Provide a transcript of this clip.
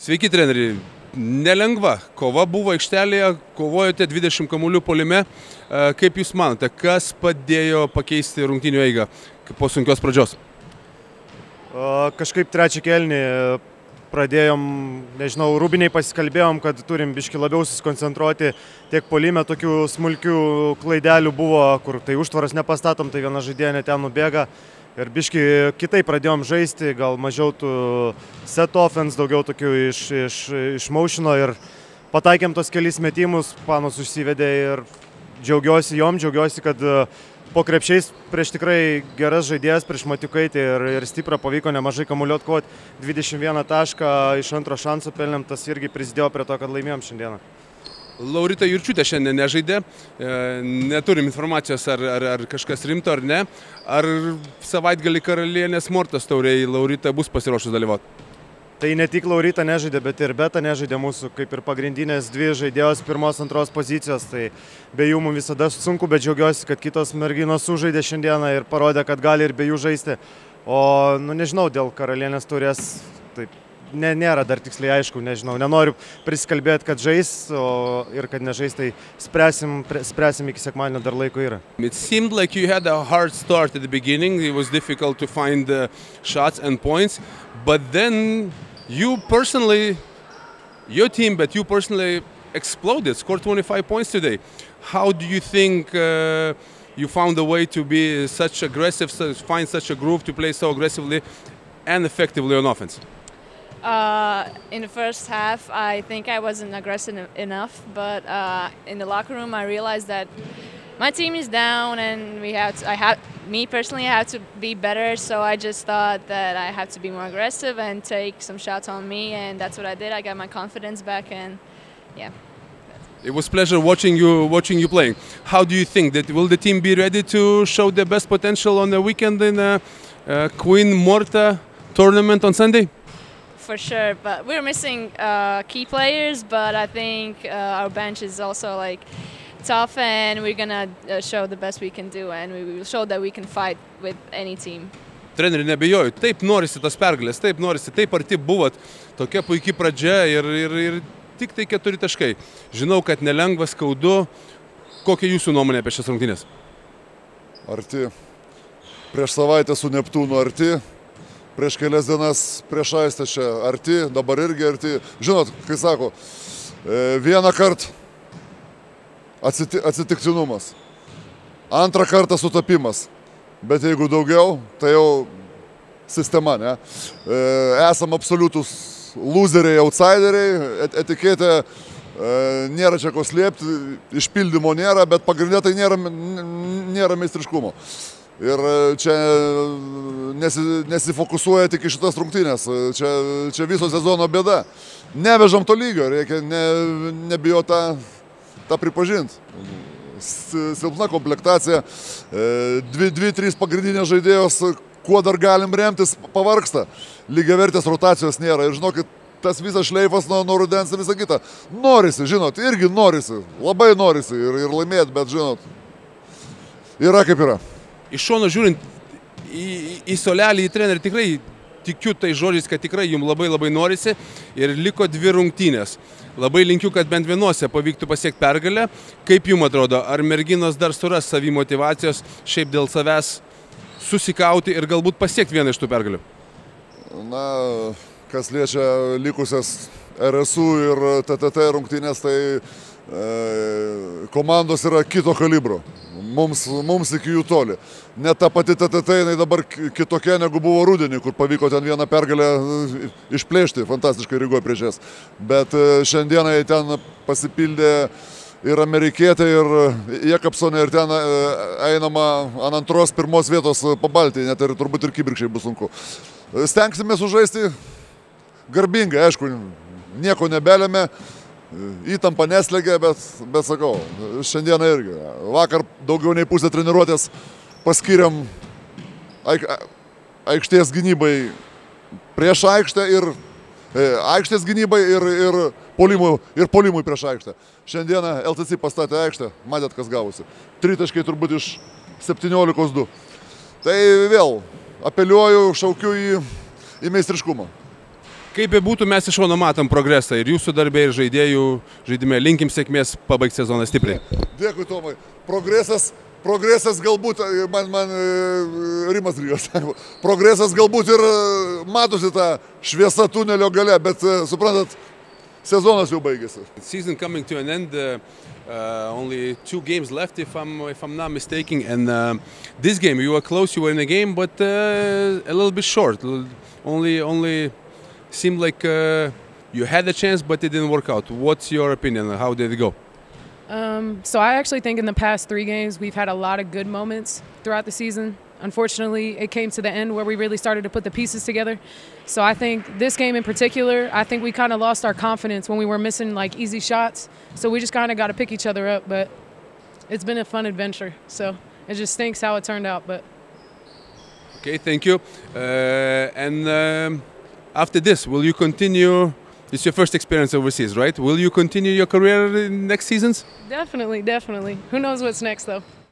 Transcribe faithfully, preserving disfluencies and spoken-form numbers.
Sveiki, treneri. Nelengva kova buvo aikštelėje, kovojote dvidešimt kamuolių puolime. Kaip Jūs manote, kas padėjo pakeisti rungtynių eigą po sunkios pradžios? Kažkaip trečią kėlinį pradėjom, nežinau, rūbiniai pasikalbėjom, kad turim biški labiau susikoncentruoti tiek puolime, tokių smulkių klaidelių buvo, kur tai užtvaras nepastatom, tai viena žaidėja net ten nubėga. Ir biški kitai pradėjom žaisti, gal mažiau tų set offense, daugiau tokių iš, iš, iš motiono ir pataikėm tos kelis metimus, panos užsivedė ir džiaugiuosi jom, džiaugiuosi, kad po krepšiais prieš tikrai geras žaidėjas, prieš Matiukaitį ir, ir stiprą pavyko nemažai kamuolių atkovoti, dvidešimt vieną tašką iš antro šanso pelnėm, tas irgi prisidėjo prie to, kad laimėjom šiandieną. Laurita Jurčiūtė šiandien nežaidė, neturim informacijos ar, ar, ar kažkas rimto ar ne. Ar savaitgalį Karalienės Mortos taurėje Laurita bus pasiruošus dalyvauti? Tai ne tik Laurita nežaidė, bet ir Beta nežaidė mūsų kaip ir pagrindinės dvi žaidėjos pirmos, antros pozicijos. Tai be jų mums visada sunku, bet džiaugiuosi, kad kitos merginos sužaidė šiandieną ir parodė, kad gali ir be jų žaisti. O, nu nežinau, dėl Karalienės taurės taip. Ne, nėra dar tiksliai aišku, nežinau, nenoriu prisikalbėti, kad žais, o ir kad nežais, tai spręsim, spręsim iki sekmadienio, dar laiko yra. It seemed like you had a hard start at the beginning. It was difficult to find uh, shots and points, but then you personally, your team, but you personally exploded, scored twenty-five points today. How do you think uh, you found a way to be such aggressive, find such a groove to play so aggressively and effectively on offense? Uh, in the first half, I think I wasn't aggressive enough, but uh, in the locker room, I realized that my team is down, and we have to, I have, me personally, I have to be better. So I just thought that I have to be more aggressive and take some shots on me, and that's what I did. I got my confidence back, and yeah. It was a pleasure watching you, watching you playing. How do you think that will the team be ready to show their best potential on the weekend in the uh, Queen Morta tournament on Sunday? For sure, but we're missing uh, key players, but I think uh, our bench is also like tough, and we're gonna uh, show the best we can do, and we will show that we can fight with any team. Treneri, nebejoju, taip norisi tas pergalės, taip norisi, taip arti buvot, tokia puikia pradžia ir, ir, ir tik tai keturi taškai. Žinau, kad nelengva, skaudu. Kokia jūsų nuomonė apie šias rungtynes? Arti. Prieš savaitę su Neptūnu arti. Prieš kelias dienas prieš Aistę čia arti, dabar irgi arti. Žinot, kai sako, vieną kartą atsitiktinumas, antrą kartą sutapimas, bet jeigu daugiau, tai jau sistema, ne? Esam absoliutus loseriai, outsideriai, etiketė nėra čia ko slėpti, išpildymo nėra, bet pagrindė tai nėra, nėra meistriškumo. Ir čia nesi, nesifokusuoja tik į šitas rungtynės, čia, čia viso sezono bėda. Nevežam to lygio, reikia ne, nebijo tą, tą pripažinti. Silpna komplektacija, dvi, dvi, trys pagrindinės žaidėjos, kuo dar galim remtis, pavargsta. Lygiavertės rotacijos nėra ir žinokit, tas visas šleifas nuo, nuo rudens ir visą kitą. Norisi, žinot, irgi norisi, labai norisi ir, ir laimėti, bet žinot, yra kaip yra. Iš šono žiūrint į, į solelį, į trenerį, tikrai tikiu tai žodžiais, kad tikrai jums labai labai norisi ir liko dvi rungtynės. Labai linkiu, kad bent vienose pavyktų pasiekti pergalę. Kaip jums atrodo, ar merginos dar suras savimotyvacijos šiaip dėl savęs susikauti ir galbūt pasiekti vieną iš tų pergalių? Na, kas liečia likusias R S U ir T T T rungtynės, tai e, komandos yra kito kalibro. Mums, mums iki jų toli. Net ta pati T T T jinai dabar kitokia negu buvo rudenį, kur pavyko ten vieną pergalę išplėšti, fantastiškai Rygoje prieš jas. Bet šiandieną ten pasipildė ir amerikietė, ir Jakobsonė, ir ten einama ant antros pirmos vietos Pabaltijai, net ir turbūt ir kibirkščiai bus sunku. Stengsime sužaisti garbingai, aišku, nieko nebelėme. Įtampa neslegia, bet, bet sakau, šiandieną irgi. Vakar daugiau nei pusę treniruotės paskiriam aik, aikštės gynybai prieš aikštę ir e, aikštės gynybai ir, ir, polimui, ir polimui prieš aikštę. Šiandieną L C C pastatė aikštę, matėt, kas gavosi. Tritaškai turbūt iš septyniolikos du. Tai vėl apeliuoju, šaukiu į, į meistriškumą. Kaip bebūtų, mes iš šono matom progresą ir jūsų darbė, ir žaidėjų žaidime. Linkim sėkmės pabaigti sezoną stipriai. Dėkui, Tomai. Progresas, progresas galbūt, man, man Rimas Rygas sako, progresas galbūt ir matosi tą šviesą tunelio gale, bet suprantat, sezonas jau baigėsi. Season coming to an end. Uh, uh, only two games left, if I'm if I'm not mistaken. And uh, this game, you were close, you were in the game, but uh, a little bit short. Only only. Seemed like uh, you had a chance, but it didn't work out. What's your opinion? How did it go? Um, so I actually think in the past three games, we've had a lot of good moments throughout the season. Unfortunately, it came to the end where we really started to put the pieces together. So I think this game in particular, I think we kind of lost our confidence when we were missing like easy shots. So we just kind of got to pick each other up. But it's been a fun adventure. So it just stinks how it turned out. But okay, thank you. Uh, and. Um, After this, will you continue? It's your first experience overseas, right? Will you continue your career in next seasons? Definitely, definitely. Who knows what's next, though?